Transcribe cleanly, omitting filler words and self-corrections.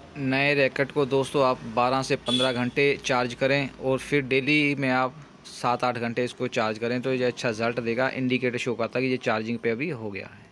नए रैकेट को दोस्तों आप 12 से 15 घंटे चार्ज करें और फिर डेली में आप 7-8 घंटे इसको चार्ज करें तो ये अच्छा रिज़ल्ट देगा। इंडिकेटर शो करता है कि ये चार्जिंग पे अभी हो गया है।